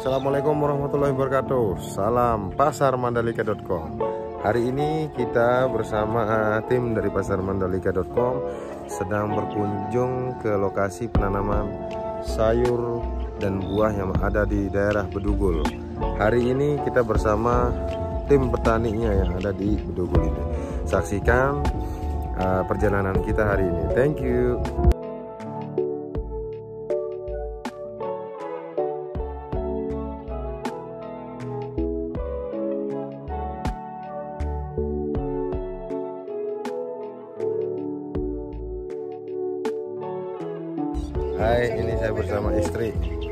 Assalamualaikum warahmatullahi wabarakatuh. Salam pasarmandalika.com. Hari ini kita bersama tim dari pasarmandalika.com sedang berkunjung ke lokasi penanaman sayur dan buah yang ada di daerah Bedugul. Hari ini kita bersama tim petaninya yang ada di Bedugul ini. Saksikan perjalanan kita hari ini. Thank you. Hai, ini saya bersama istri.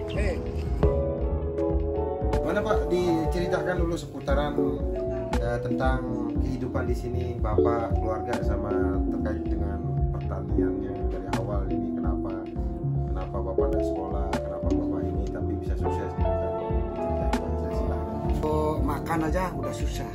Mana Pak, diceritakan dulu seputaran tentang kehidupan di sini, Bapak, keluarga, sama terkait dengan pertaniannya dari awal ini. Kenapa Bapak tidak sekolah, kenapa Bapak ini tapi bisa sukses? Makan aja udah susah.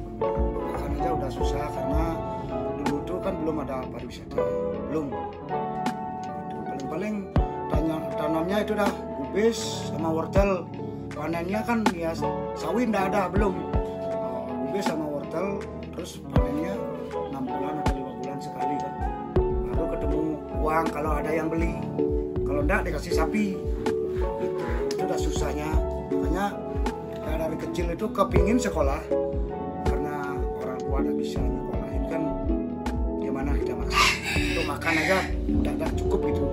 Karena dulu tuh kan belum ada pariwisata, belum. Paling tanamnya itu dah kubis sama wortel, panennya kan ya sawit ndak ada, belum. Kubis sama wortel, terus panennya 6 bulan atau 5 bulan sekali kan, baru ketemu uang kalau ada yang beli, kalau ndak dikasih sapi. Itu udah susahnya. Makanya ya dari kecil itu kepingin sekolah, karena orang tua ndak bisa nyekolahin kan, gimana kita makan, untuk makan aja udah cukup gitu.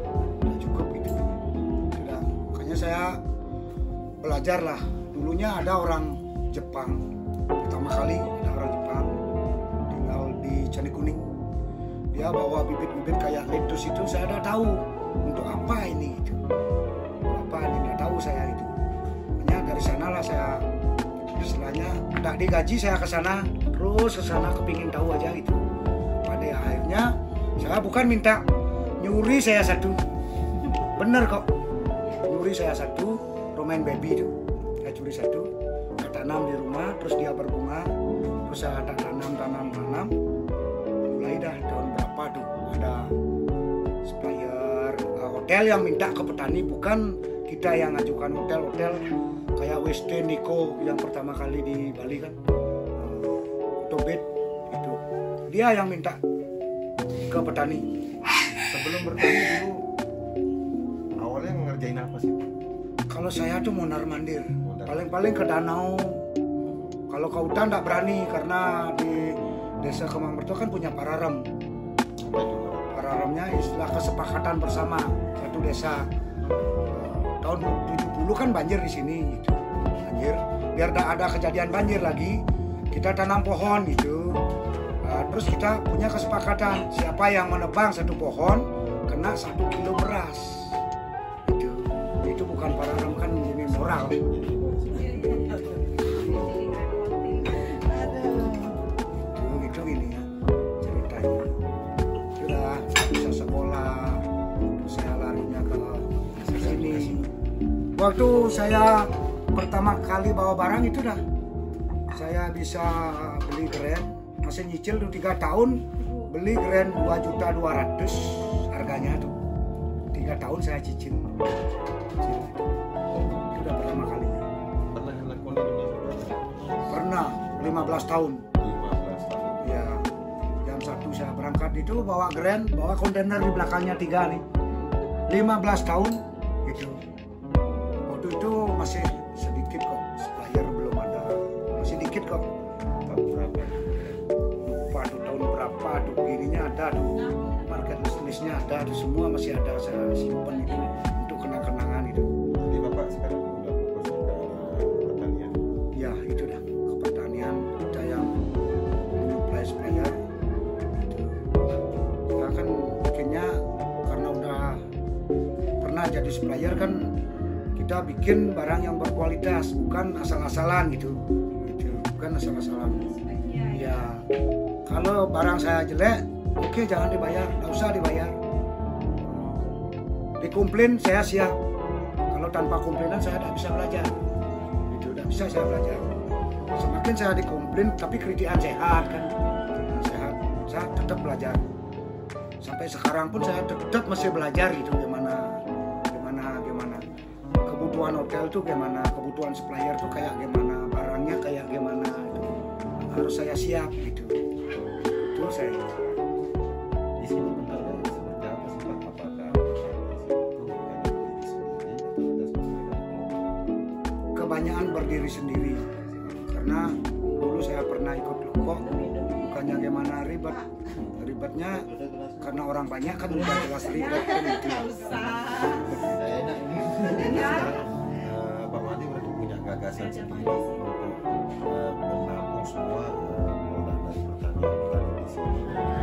Saya belajar lah. Dulunya ada orang Jepang, pertama kali ada orang Jepang tinggal di Candi Kuning. Dia bawa bibit-bibit kayak lettuce itu, saya udah tahu untuk apa ini gitu. Apa ini udah tahu saya itu. Makanya dari sana lah saya istilahnya tidak digaji, saya ke sana terus kepingin tahu aja itu. Pada akhirnya saya bukan minta, nyuri saya satu. Bener kok. Curi saya satu, romaine baby itu, saya curi satu, saya tanam di rumah, terus dia berbunga, terus saya ada tanam, mulai dah tahun berapa tuh ada supplier hotel yang minta ke petani, bukan kita yang ngajukan. Hotel kayak Westin, Niko yang pertama kali di Bali kan, Tobit itu, dia yang minta ke petani. Sebelum bertani dulu awalnya ngerjain apa sih? Kalau saya tuh mondar mandir, paling ke danau. Kalau ke hutan nggak berani, karena di desa Kemang Mertua kan punya pararem. Pararemnya istilah kesepakatan bersama satu desa. Tahun 70 kan banjir di sini gitu. Banjir, biar tidak ada kejadian banjir lagi, kita tanam pohon gitu. Terus kita punya kesepakatan, siapa yang menebang satu pohon kena 1 kilo beras. Itu bukan pararem, kan ini moral. Itu gini ya ceritanya. Sudah bisa sekolah, terus saya larinya ke sini. Waktu saya pertama kali bawa barang itu dah, saya bisa beli Grand, masih nyicil tuh 3 tahun, beli Grand 2.200.000 harganya tuh. 3 tahun saya cicil. Itu udah pertama kalinya. Pernah lakukan ini? Pernah 15 tahun. 15 tahun. Ya, jam 1 saya berangkat itu bawa Grand, bawa kontainer di belakangnya 3 nih. 15 tahun gitu. Waktu itu masih sedikit kok, supplier belum ada, masih dikit kok. Tahun berapa? Lupa tuh tahun berapa tuh, ininya ada tuh, market listnya ada tuh, semua masih ada, saya simpan itu untuk kenang-kenangan itu. Jadi Bapak sekarang udah fokus ke pertanian? Ya itu dah, ke pertanian. Kita yang menyuplai supplier itu. Kita kan bikinnya karena udah pernah jadi supplier kan, kita bikin barang yang berkualitas, bukan asal-asalan gitu. Bukan asal-asalan. Ya kalau barang saya jelek, oke, jangan dibayar, nggak usah dibayar. Dikomplain saya siap. Kalau tanpa komplainan saya tidak bisa belajar. Itu tidak bisa saya belajar. Semakin saya dikomplain, tapi kritikan sehat kan, sehat, saya tetap belajar. Sampai sekarang pun saya tetap masih belajar gitu, gimana. kebutuhan hotel tuh gimana, kebutuhan supplier tuh kayak gimana, barangnya kayak gimana, itu harus saya siap gitu. Itu saya. Di sini bentuknya seperti apa sih Pak? Apakah kebanyakan berdiri sendiri, karena dulu saya pernah ikut kelompok, bukannya gimana ribetnya karena orang banyak kan udah jelas ribet kan gitu. Pak Mandi berarti punya gagasan sendiri untuk menampung semua produk dari pertanian di sini.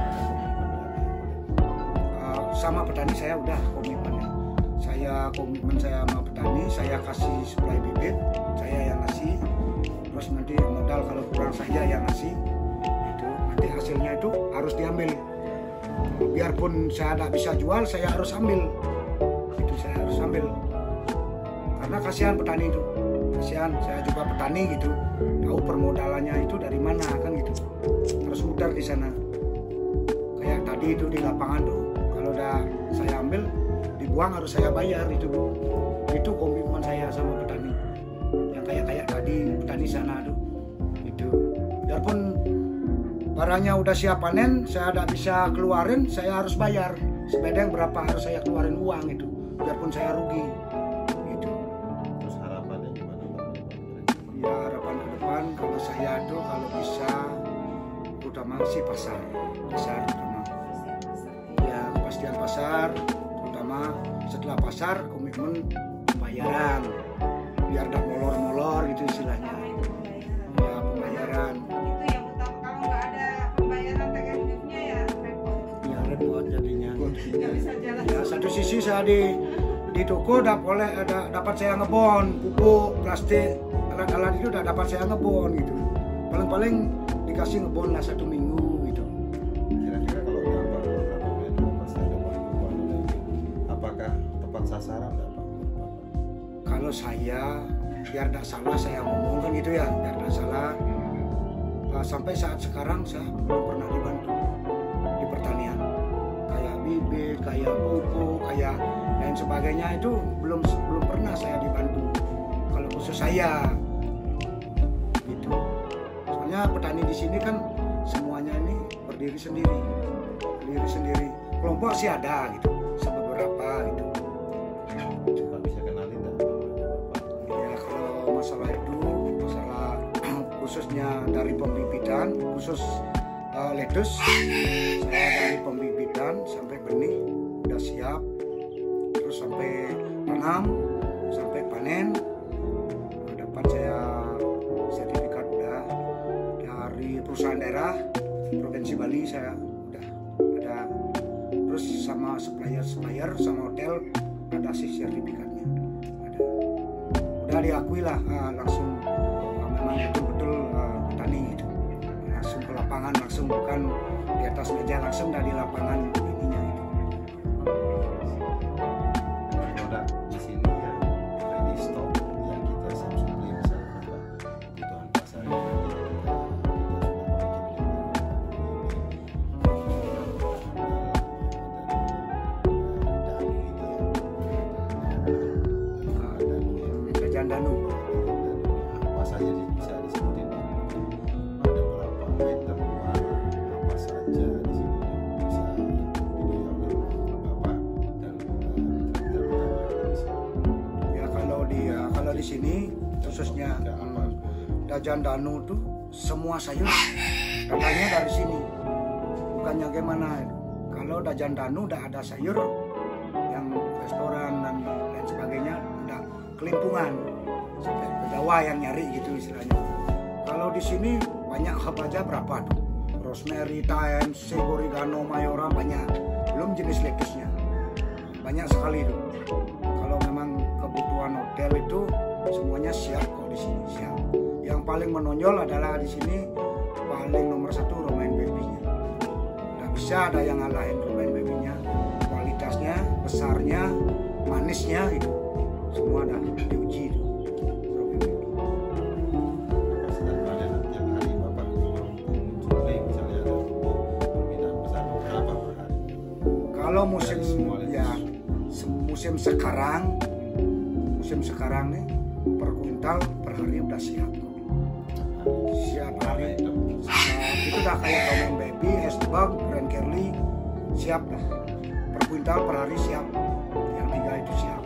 Sama petani saya udah komitmennya. Komitmen saya sama petani, saya kasih supply bibit, saya yang ngasih. Terus nanti modal kalau kurang saya yang ngasih. Itu nanti hasilnya itu harus diambil. Biarpun saya tidak bisa jual, saya harus ambil. Itu saya harus ambil. Karena kasihan petani itu. Kasihan, saya juga petani gitu. Tahu permodalannya itu dari mana kan gitu. Harus muter di sana. Kayak tadi itu di lapangan tuh. Kalau udah saya ambil, dibuang harus saya bayar itu Bu. Itu komitmen saya sama petani. Yang kayak tadi petani sana tuh. Itu. Biarpun barangnya udah siap panen, saya tidak bisa keluarin, saya harus bayar. Sebedeng berapa harus saya keluarin uang itu. Biarpun saya rugi. Gitu. Terus harapannya gimana Pak? Ya harapan ke depan kalau saya tuh kalau bisa, terutama sih pasar terutama. Ya kepastian pasar, terutama setelah pasar komitmen pembayaran, biar tidak molor-molor gitu istilahnya. Ya pembayaran. Itu yang utama, kalau nggak ada pembayaran TKF-nya ya repot. Ya repot jadinya. Nggak bisa jalan. Ya satu sisi saya di toko dapat saya ngebon, pupuk, plastik, alat-alat itu udah dapat saya ngebon gitu. Paling-paling dikasih ngebon lah 1 minggu gitu. Kira-kira kalau dampak itu pas ada bantuan apakah tepat sasaran nggak Pak? Kalau saya biar tidak salah saya ngomong kan gitu ya, biar tidak salah. Sampai saat sekarang saya belum pernah dibantu di pertanian. Kayak bibit, kayak pupuk, kayak lain sebagainya itu belum pernah saya dibantu. Kalau khusus saya gitu. Soalnya petani di sini kan semuanya ini berdiri sendiri. Kelompok sih ada gitu, sebeberapa gitu. Coba bisa kenalin nggak Pak? Ya kalau masalah itu, masalah khususnya dari pembibitan, khusus lettuce, saya dari pembibitan sampai benih udah siap, terus sampai tanam, sampai panen, dapat saya sertifikat udah dari perusahaan daerah Provinsi Bali saya udah ada, terus sama supplier sama hotel ada sih sertifikatnya ada. Udah diakui lah langsung memang betul-betul petani gitu, langsung ke lapangan, langsung bukan di atas meja, langsung dari lapangan ininya gitu. Produk di sini ya ready stock yang kita subsidi misalnya kebutuhan pasar yang Danu. apa saja bisa disebutin Pak? Ada berapa item apa saja di sini yang bisa dibeli oleh Bapak dan mitra-mitra di sini? Ya kalau di sini khususnya Dajan Danu tuh semua sayur datangnya dari sini. Bukannya gimana? Kalau Dajan Danu udah ada sayur yang restoran dan lain sebagainya udah kelimpungan. Sampai ke Jawa yang nyari gitu istilahnya. Kalau di sini banyak herb aja berapa tuh? Rosemary, thyme, oregano, mayora banyak. Belum jenis lettuce-nya. Banyak sekali tuh. Kalau memang kebutuhan hotel itu semuanya siap kok di sini, siap. Yang paling menonjol adalah di sini paling nomor 1 romaine baby-nya. Nggak bisa ada yang ngalahin romaine baby-nya. Kualitasnya, besarnya, manisnya itu semua ada diuji itu. Kalau musim sekarang musim sekarang nih per kuintal per hari udah siap. Siap hari itu udah kayak Romaine Baby, S-Bug, Grand Curly siap dah. Per kuintal per hari siap. Yang 3 itu siap.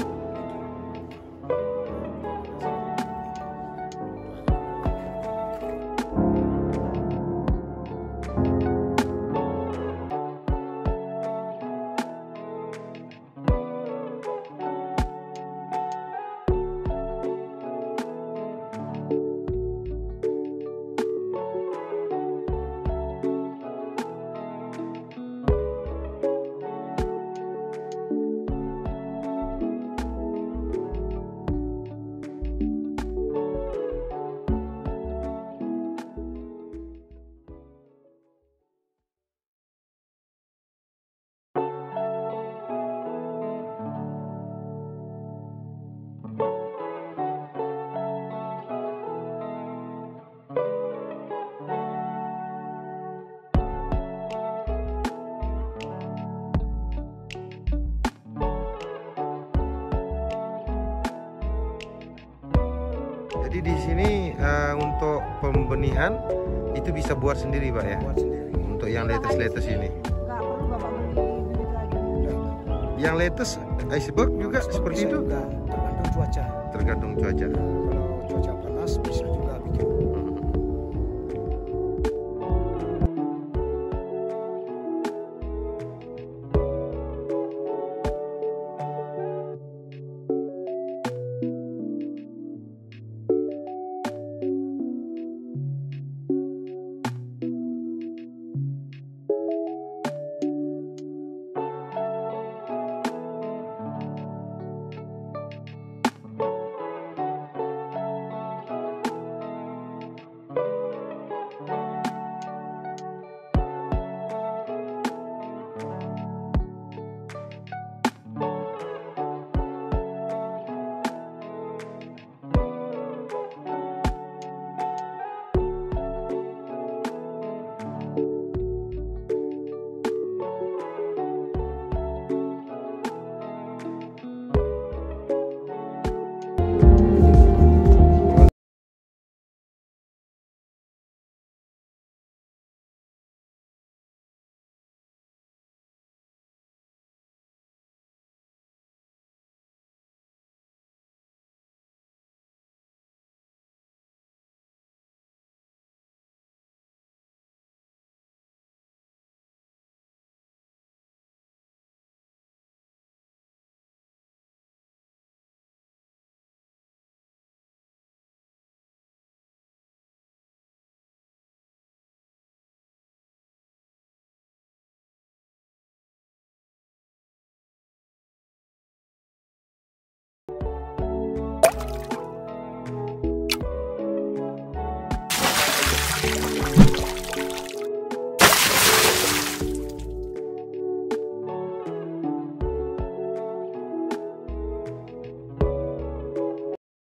Jadi di sini untuk pembenihan itu bisa buat sendiri Pak ya? Buat sendiri. Untuk yang lettuce ini. Nggak perlu Bapak beli bibit lagi. Udah. Yang lettuce iceberg juga seperti Bisa itu? juga, tergantung cuaca. Tergantung cuaca. Kalau cuaca panas bisa